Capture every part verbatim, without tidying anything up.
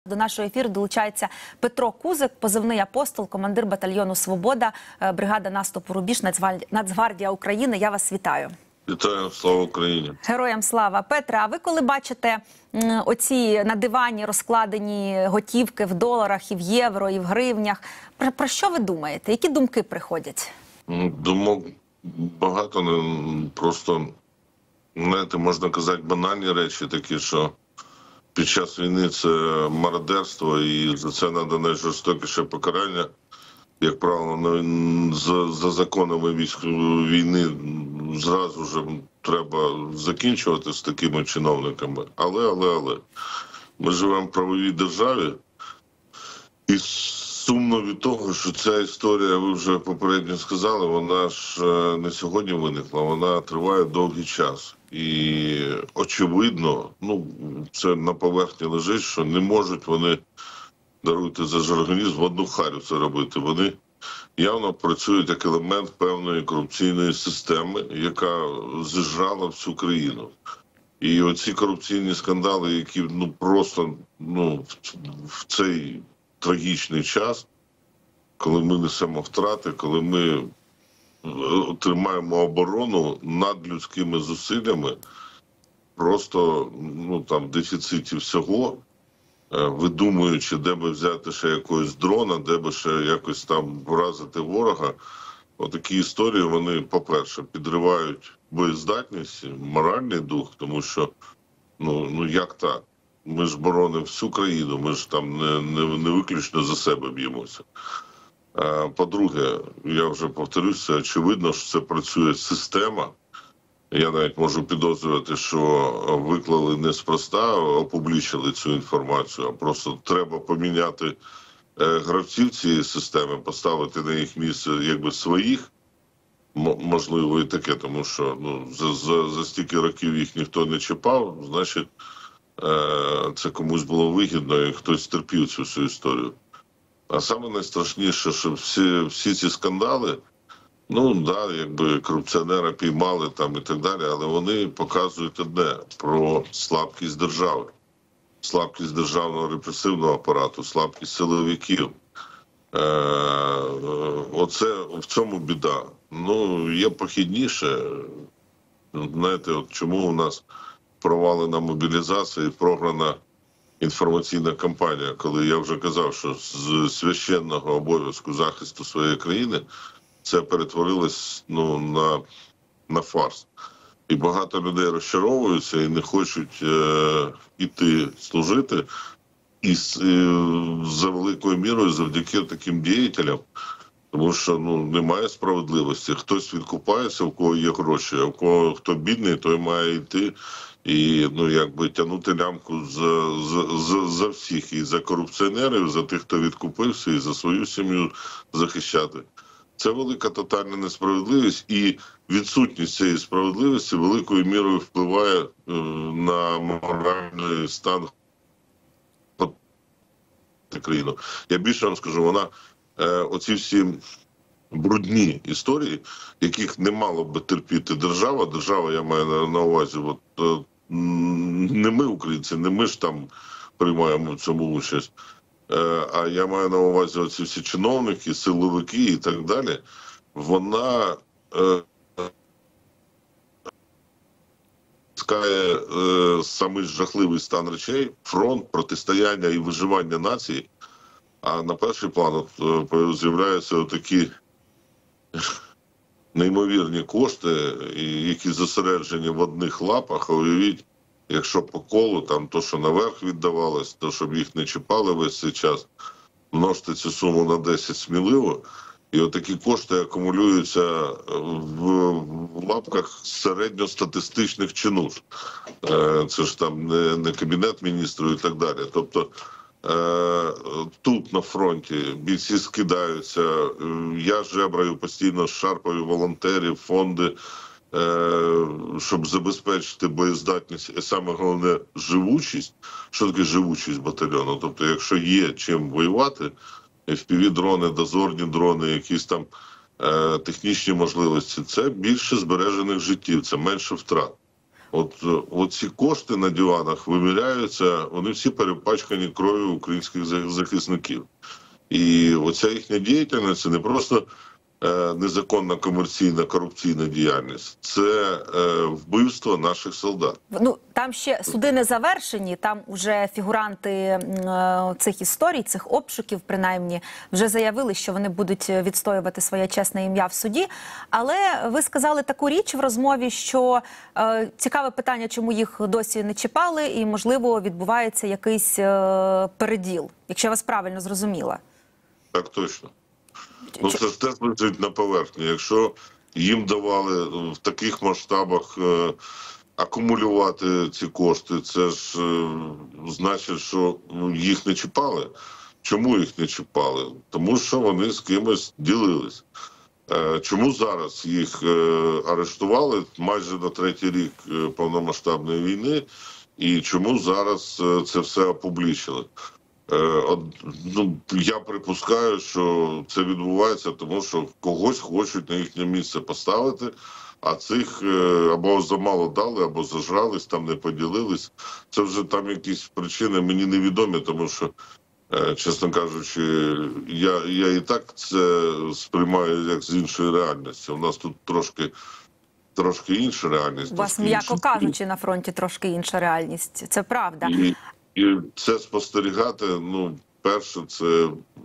До нашого ефіру долучається Петро Кузик, позивний апостол, командир батальйону «Свобода», бригада наступу «Рубіж», Нацгвардія України. Я вас вітаю. Вітаю, слава Україні. Героям слава. Петре, а ви коли бачите оці на дивані розкладені готівки в доларах, і в євро, і в гривнях, про, про що ви думаєте? Які думки приходять? Думок багато, просто, знаєте, можна казати банальні речі такі, що під час війни це мародерство, і за це треба найжорстокіше покарання. Як правило, за, за законами військової війни зразу ж треба закінчувати з такими чиновниками. Але, але, але, ми живемо в правовій державі, і сумно від того, що ця історія, ви вже попередньо сказали, вона ж не сьогодні виникла, вона триває довгий час. І очевидно, ну, це на поверхні лежить, що не можуть вони, даруйте за жаргонізм, в одну харю це робити. Вони явно працюють як елемент певної корупційної системи, яка зіжрала всю країну. І оці корупційні скандали, які ну просто ну, в цей трагічний час, коли ми несемо втрати, коли ми тримаємо оборону над людськими зусиллями, просто ну, там, в дефіциті всього, видумуючи, де би взяти ще якогось дрона, де би ще якось там вразити ворога. Отакі історії, вони, по-перше, підривають боєздатність, моральний дух, тому що, ну, ну як так? Ми ж боронимо всю країну, ми ж там не, не, не виключно за себе б'ємося. По-друге, я вже повторюся, очевидно, що це працює система. Я навіть можу підозрювати, що виклали неспроста, опублічили цю інформацію, а просто треба поміняти гравців цієї системи, поставити на їх місце якби своїх, можливо і таке, тому що ну, за, за, за стільки років їх ніхто не чіпав, значить це комусь було вигідно і хтось терпів цю всю історію. А саме найстрашніше, що всі, всі ці скандали, ну, да, якби корупціонера піймали там і так далі, але вони показують одне – про слабкість держави. Слабкість державного репресивного апарату, слабкість силовиків. Е, оце, в цьому біда. Ну, є похідніше. Знаєте, от чому у нас провалена мобілізація і програна інформаційна кампанія, коли я вже казав, що з священного обов'язку захисту своєї країни це перетворилось ну, на, на фарс. І багато людей розчаровуються і не хочуть е, іти служити. І з, е, за великою мірою завдяки таким діятелям, тому що ну, немає справедливості. Хтось відкупається, у кого є гроші, а у кого хто бідний, той має йти і ну, якби тягнути лямку за, за, за, за всіх. І за корупціонерів, за тих, хто відкупився, і за свою сім'ю захищати. Це велика тотальна несправедливість, і відсутність цієї справедливості великою мірою впливає е, на моральний стан країни. Я більше вам скажу, вона, е, оці всі брудні історії, яких не мало би терпіти держава, держава, я маю на, на увазі, от, е, не ми, українці, не ми ж там приймаємо в цьому участь, а я маю на увазі оці всі чиновники, силовики і так далі, вона е, скає е, самий жахливий стан речей, фронт, протистояння і виживання нації, а на перший план е, з'являються такі неймовірні кошти, які зосереджені в одних лапах, а уявіть, якщо по колу, там то, що наверх віддавалось, то, щоб їх не чіпали весь цей час, множте цю суму на десять сміливо, і отакі кошти акумулюються в, в лапках середньостатистичних чинуш. Це ж там не, не Кабінет міністрів і так далі. Тобто тут на фронті бійці скидаються, я жебраю постійно, шарпаю волонтерів, фонди, щоб забезпечити боєздатність, і саме головне – живучість. Що таке живучість батальйону? Тобто, якщо є чим воювати, еф пі ві-дрони, дозорні дрони, якісь там е, технічні можливості, це більше збережених життів, це менше втрат. От, от ці кошти на диванах виміряються, вони всі перепачкані кров'ю українських захисників. І оця їхня діяльність – це не просто е, незаконна комерційна корупційна діяльність, це е, вбивство наших солдат. Ну, там ще суди не завершені, там вже фігуранти е, цих історій, цих обшуків, принаймні, вже заявили, що вони будуть відстоювати своє чесне ім'я в суді. Але ви сказали таку річ в розмові, що е, цікаве питання, чому їх досі не чіпали, і, можливо, відбувається якийсь е, переділ, якщо я вас правильно зрозуміла. Так точно. Ну, це ж теж лежить на поверхні. Якщо їм давали в таких масштабах е, акумулювати ці кошти, це ж е, значить, що їх не чіпали. Чому їх не чіпали? Тому що вони з кимось ділились. Е, чому зараз їх е, арештували майже на третій рік е, повномасштабної війни, і чому зараз е, це все опублічили? Ну, я припускаю, що це відбувається, тому що когось хочуть на їхнє місце поставити, а цих або замало дали, або зажрались, там не поділились. Це вже там якісь причини мені невідомі, тому що, чесно кажучи, я, я і так це сприймаю як з іншої реальності. У нас тут трошки, трошки інша реальність. У вас, м'яко кажучи, на фронті трошки інша реальність. Це правда. І... І це спостерігати, ну, перше, це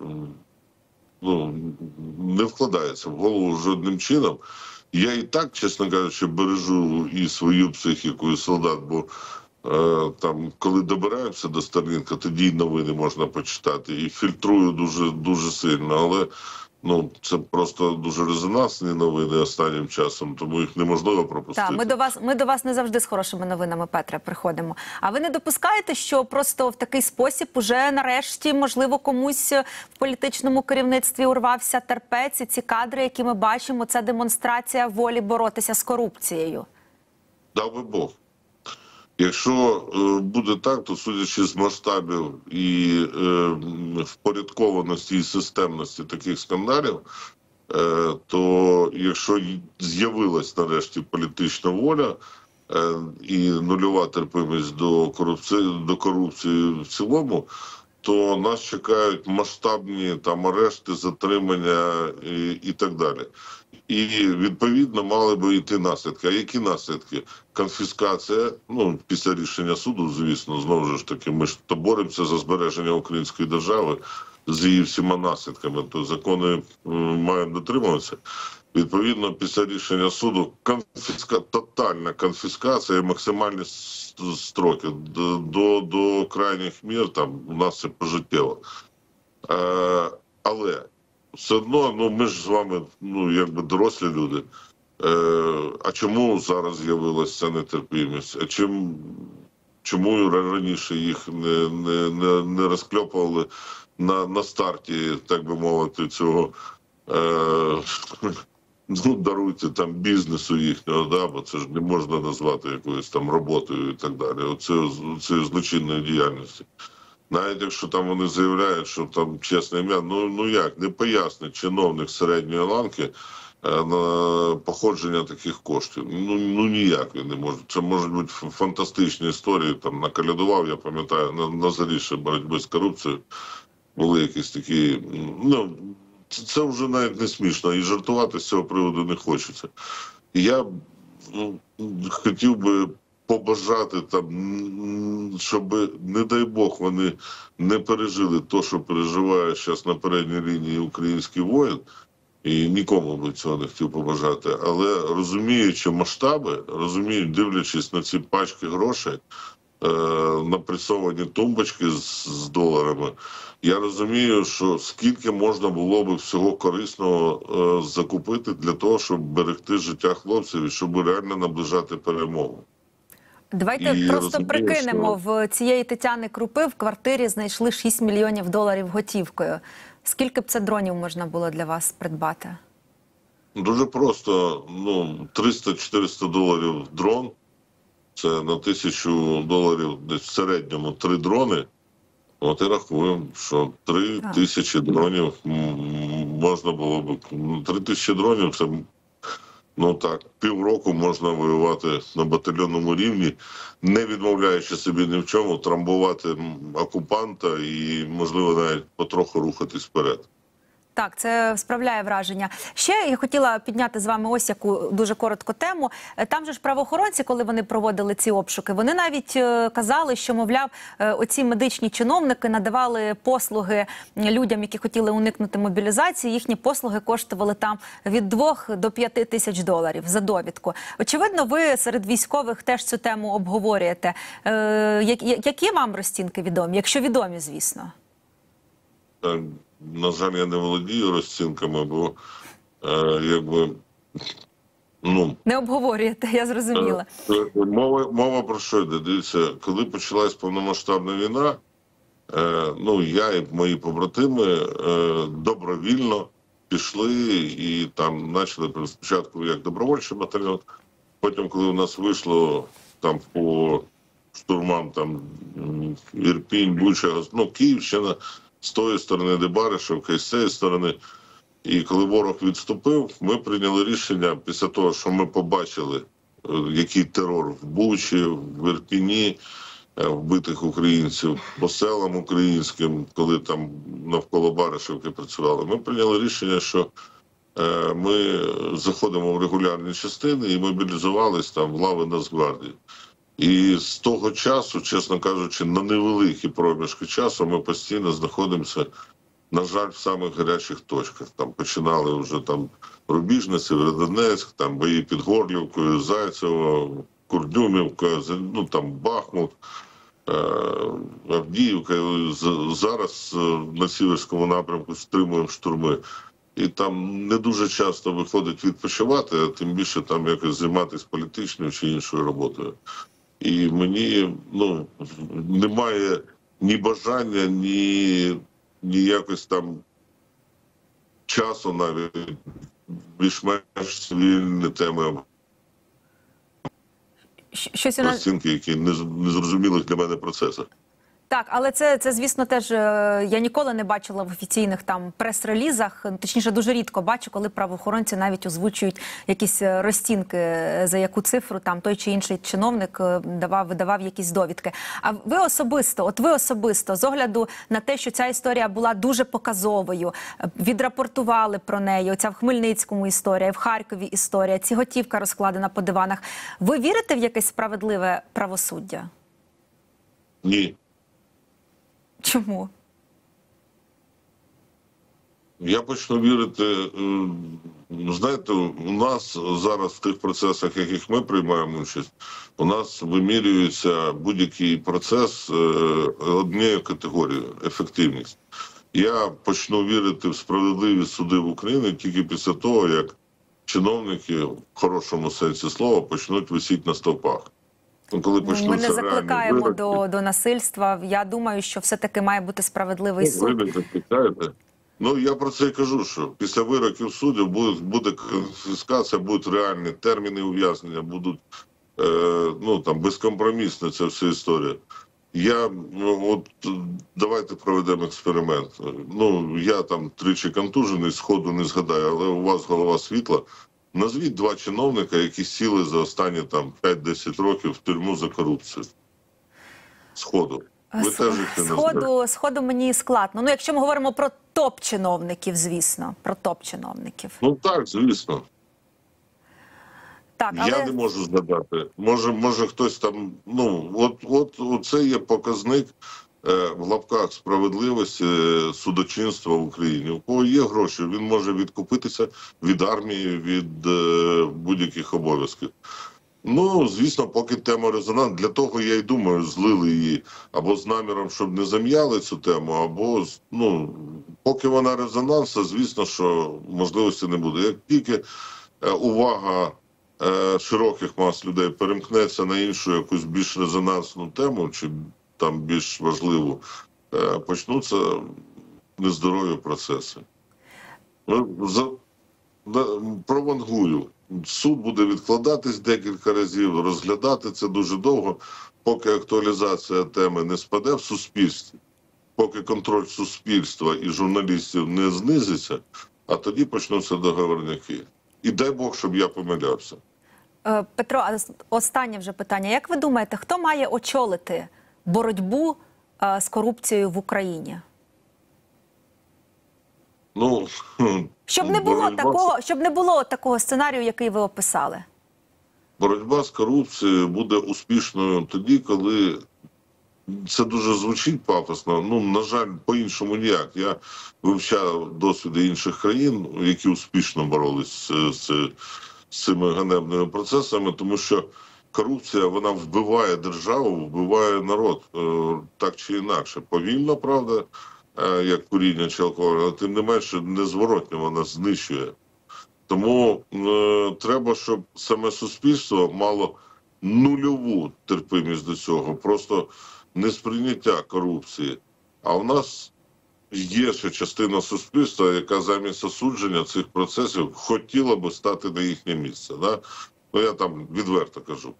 ну, не вкладається в голову жодним чином. Я і так, чесно кажучи, бережу і свою психіку, і солдат, бо е, там, коли добираємося до Старлінка, тоді й новини можна почитати. І фільтрую дуже, дуже сильно, але ну, це просто дуже резонансні новини останнім часом, тому їх неможливо пропустити. Так, ми до вас, ми до вас не завжди з хорошими новинами, Петре, приходимо. А ви не допускаєте, що просто в такий спосіб уже нарешті, можливо, комусь в політичному керівництві урвався терпець, і ці кадри, які ми бачимо, це демонстрація волі боротися з корупцією? Дав би Бог. Якщо е, буде так, то судячи з масштабів і е, впорядкованості і системності таких скандалів, е, то якщо з'явилась нарешті політична воля е, і нульова терпимість до корупції, до корупції в цілому, то нас чекають масштабні там арешти, затримання і, і так далі. І, відповідно, мали би йти наслідки. А які наслідки? Конфіскація, ну, після рішення суду, звісно, знову ж таки, ми ж то боремося за збереження української держави з її всіма наслідками, то закони мають дотримуватися. Відповідно, після рішення суду конфіска... тотальна конфіскація і максимальні строки. До, до, до крайніх мір там у нас це пожиттєво. Е, але все одно, ну, ми ж з вами, ну, якби дорослі люди. Е, а чому зараз з'явилася ця нетерпімість? А чим, чому раніше їх не, не, не, не розкльопували на, на старті, так би мовити, цього, е, ну, даруйте, там, бізнесу їхнього, да, бо це ж не можна назвати якоюсь там роботою і так далі. Оце, оце злочинної діяльності. Навіть якщо там вони заявляють, що там чесне ім'я, ну, ну як, не пояснить чиновник середньої ланки е, на походження таких коштів. Ну, ну ніяк він не може. Це можуть бути фантастичні історії, там накалядував, я пам'ятаю, на, на заріжжі боротьби з корупцією були якісь такі, ну, це, це вже навіть не смішно, і жартувати з цього приводу не хочеться. І я ну, хотів би побажати там, щоб, не дай Бог, вони не пережили те, що переживає зараз на передній лінії український воїн, і нікому би цього не хотів побажати, але розуміючи масштаби, розуміють, дивлячись на ці пачки грошей, е, напресовані тумбочки з, з доларами, я розумію, що скільки можна було б всього корисного е, закупити для того, щоб берегти життя хлопців і щоб реально наближати перемогу. Давайте і просто розумію, прикинемо, що... в цієї Тетяни Крупи в квартирі знайшли шість мільйонів доларів готівкою. Скільки б це дронів можна було для вас придбати? Дуже просто, ну, триста-чотириста доларів дрон, це на тисячу доларів десь в середньому три дрони. От і рахуємо, що три тисячі дронів можна було б, три тисячі дронів це Ну так, півроку можна воювати на батальйонному рівні, не відмовляючи собі ні в чому, трамбувати окупанта і, можливо, навіть потроху рухатись вперед. Так, це справляє враження. Ще я хотіла підняти з вами ось яку дуже коротку тему. Там же ж правоохоронці, коли вони проводили ці обшуки, вони навіть е, казали, що, мовляв, е, оці медичні чиновники надавали послуги людям, які хотіли уникнути мобілізації. Їхні послуги коштували там від двох до п'яти тисяч доларів за довідку. Очевидно, ви серед військових теж цю тему обговорюєте. Е, які, які вам розцінки відомі? Якщо відомі, звісно. На жаль, я не володію розцінками, бо е, якби, ну... Не обговорюєте, я зрозуміла. Е, мова, мова про що йде? Дивіться, коли почалась повномасштабна війна, е, ну, я і мої побратими е, добровільно пішли і там почали спочатку як добровольчий батальйон, потім, коли у нас вийшло там по штурмам, там, Ірпінь, Буча, ну, Київщина, з тої сторони Дебаришевка і з цієї сторони. І коли ворог відступив, ми прийняли рішення після того, що ми побачили, який терор в Бучі, в Ірпіні, вбитих українців, по селам українським, коли там навколо Баришевки працювали. Ми прийняли рішення, що ми заходимо в регулярні частини і мобілізувались там в лави Нацгвардії. І з того часу, чесно кажучи, на невеликі проміжки часу ми постійно знаходимося, на жаль, в самих гарячих точках. Там починали вже там Рубіжне, Сєвєродонецьк, там бої під Горлівкою, Зайцево, Курдюмівка, ну там Бахмут, Авдіївка. Зараз на Сіверському напрямку стримуємо штурми. І там не дуже часто виходить відпочивати, а тим більше там якось займатися політичною чи іншою роботою. І мені, ну, немає ні бажання, ні, ні якось там часу навіть більш-менш цивільні теми, Щось у нас... розцінки, які не, не зрозумілих для мене процесах. Так, але це, це, звісно, теж я ніколи не бачила в офіційних там прес-релізах, точніше, дуже рідко бачу, коли правоохоронці навіть озвучують якісь розцінки, за яку цифру там той чи інший чиновник давав, видавав якісь довідки. А ви особисто, от ви особисто, з огляду на те, що ця історія була дуже показовою, відрапортували про неї, оця в Хмельницькому історія, в Харкові історія, ціготівка розкладена по диванах. Ви вірите в якесь справедливе правосуддя? Ні. Чому? Я почну вірити, знаєте, у нас зараз в тих процесах, в яких ми приймаємо участь, у нас вимірюється будь-який процес однією категорією – ефективність. Я почну вірити в справедливість судів України тільки після того, як чиновники, в хорошому сенсі слова, почнуть висіти на стовпах. Коли Ми не закликаємо до, до насильства. Я думаю, що все-таки має бути справедливий суд. Ви не закликаєте. Ну, я про це і кажу, що після вироків суддів буде, буде конфіскація, будуть реальні терміни ув'язнення, будуть е, ну, там, безкомпромісна ця вся історія. Я, от, давайте проведемо експеримент. Ну, я там тричі контужений, сходу не згадаю, але у вас голова світла. Назвіть два чиновника, які сіли за останні там п'ять-десять років в тюрму за корупцію. Сходу. Ви С... теж їх не сходу, сходу мені складно. Ну, якщо ми говоримо про топ-чиновників, звісно. Про топ-чиновників. Ну так, звісно. Так, але... Я не можу згадати. Може, може хтось там, ну, от, от, от це є показник е, в лапках справедливості е, судочинства в Україні. У кого є гроші, він може відкупитися від армії, від е, будь-яких обов'язків. Ну, звісно, поки тема резонансна, для того, я й думаю, злили її або з наміром, щоб не зам'яли цю тему, або, ну, поки вона резонансна, звісно, що можливості не буде. Як тільки е, увага широких мас людей перемкнеться на іншу якусь більш резонансну тему, чи там більш важливу, почнуться нездорові процеси. Провангую. Суд буде відкладатись декілька разів, розглядати це дуже довго, поки актуалізація теми не спаде в суспільстві, поки контроль суспільства і журналістів не знизиться, а тоді почнуться договорняки. І дай Бог, щоб я помилявся. Е, Петро, а с- останнє вже питання. Як ви думаєте, хто має очолити боротьбу е, з корупцією в Україні? Ну, Щоб не було боротьба з- такого, щоб не було такого сценарію, який ви описали. Боротьба з корупцією буде успішною тоді, коли це дуже звучить пафосно. Ну, на жаль, по-іншому ніяк. Я вивчав досвіди інших країн, які успішно боролись з, з, з цими ганебними процесами, тому що корупція, вона вбиває державу, вбиває народ, е, так чи інакше. Повільно, правда, е, як куріння чи алкоголь, але тим не менше незворотно вона знищує. Тому е, треба, щоб саме суспільство мало нульову терпимість до цього, просто несприйняття корупції. А у нас є ще частина суспільства, яка замість осудження цих процесів хотіла би стати на їхнє місце. Да? Ну, я там відверто кажу.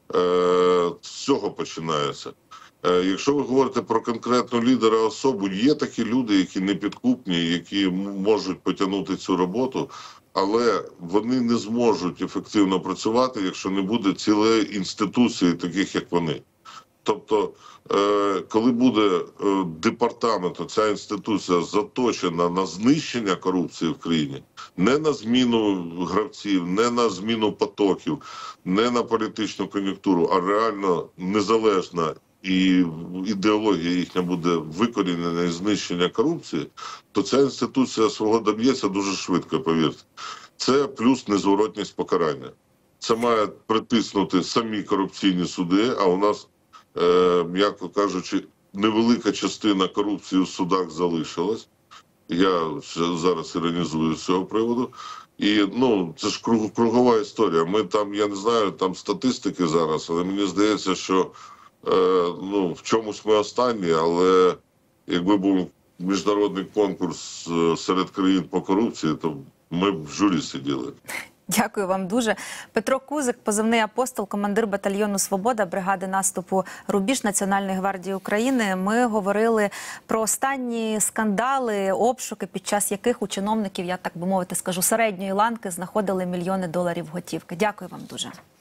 Е, з цього починається. Е, якщо ви говорите про конкретну лідера особу, є такі люди, які непідкупні, які м- можуть потягнути цю роботу, але вони не зможуть ефективно працювати, якщо не буде цілої інституції, таких як вони. Тобто, е, коли буде е, департамент, ця інституція заточена на знищення корупції в країні, не на зміну гравців, не на зміну потоків, не на політичну кон'юнктуру, а реально незалежна і ідеологія їхня буде викорінена і знищення корупції, то ця інституція свого доб'ється дуже швидко, повірте. Це плюс незворотність покарання. Це має притиснути самі корупційні суди, а у нас, е, м'яко кажучи, невелика частина корупції в судах залишилась. Я ще зараз іронізую з цього приводу. І, ну, це ж круг- кругова історія. Ми там, я не знаю, там статистики зараз, але мені здається, що е, ну, в чомусь ми останні, але якби був міжнародний конкурс е, серед країн по корупції, то ми б в журі сиділи. Дякую вам дуже. Петро Кузик, позивний апостол, командир батальйону «Свобода» бригади наступу «Рубіж» Національної гвардії України. Ми говорили про останні скандали, обшуки, під час яких у чиновників, я так би мовити скажу, середньої ланки знаходили мільйони доларів готівки. Дякую вам дуже.